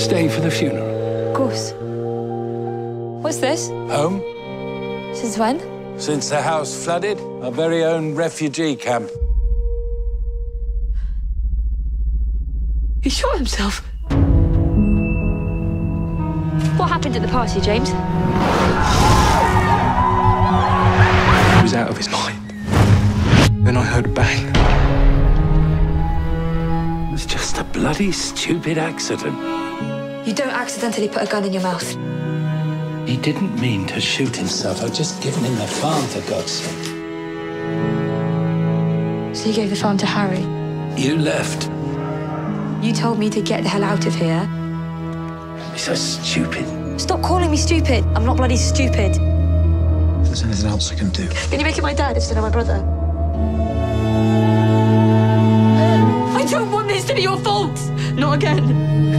staying for the funeral? Of course. What's this? Home? Since when? Since the house flooded, our very own refugee camp. He shot himself. What happened at the party, James? He was out of his mind. Then I heard a bang. It was just a bloody stupid accident. You don't accidentally put a gun in your mouth. He didn't mean to shoot himself. I've just given him the farm, for God's sake. So you gave the farm to Harry? You left. You told me to get the hell out of here. He's so stupid. Stop calling me stupid. I'm not bloody stupid. If there's anything else I can do. Can you make it my dad instead of my brother? I don't want this to be your fault. Not again.